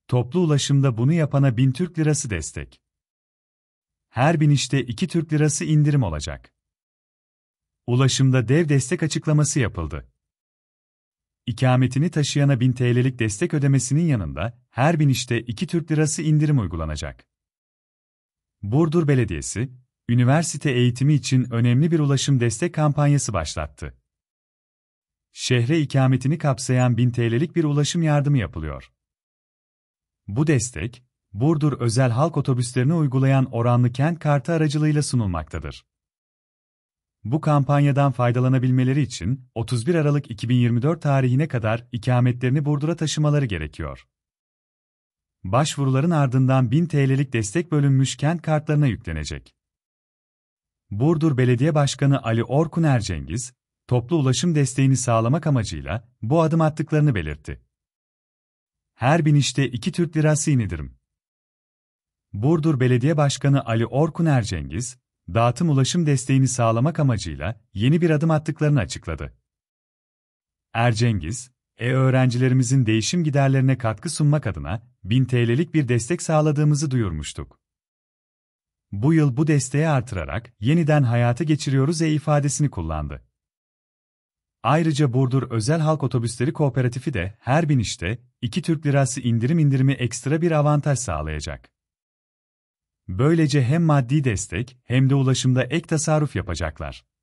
Toplu ulaşımda bunu yapana 1000 Türk Lirası destek. Her binişte 2 Türk Lirası indirim olacak. Ulaşımda dev destek açıklaması yapıldı. İkametini taşıyana 1000 TL'lik destek ödemesinin yanında her binişte 2 Türk Lirası indirim uygulanacak. Burdur Belediyesi, üniversite eğitimi için önemli bir ulaşım destek kampanyası başlattı. Şehre ikametini kapsayan 1000 TL'lik bir ulaşım yardımı yapılıyor. Bu destek, Burdur özel halk otobüslerine uygulayan oranlı kent kartı aracılığıyla sunulmaktadır. Bu kampanyadan faydalanabilmeleri için 31 Aralık 2024 tarihine kadar ikametlerini Burdur'a taşımaları gerekiyor. Başvuruların ardından 1000 TL'lik destek bölünmüş kent kartlarına yüklenecek. Burdur Belediye Başkanı Ali Orkun Ercengiz, toplu ulaşım desteğini sağlamak amacıyla bu adım attıklarını belirtti. Her binişte 2 Türk Lirası indirim. Burdur Belediye Başkanı Ali Orkun Ercengiz, dağıtım ulaşım desteğini sağlamak amacıyla yeni bir adım attıklarını açıkladı. Ercengiz, öğrencilerimizin değişim giderlerine katkı sunmak adına 1000 TL'lik bir destek sağladığımızı duyurmuştuk. Bu yıl bu desteği artırarak yeniden hayata geçiriyoruz ifadesini kullandı. Ayrıca Burdur Özel Halk Otobüsleri Kooperatifi de her binişte 2 Türk Lirası indirimi ekstra bir avantaj sağlayacak. Böylece hem maddi destek hem de ulaşımda ek tasarruf yapacaklar.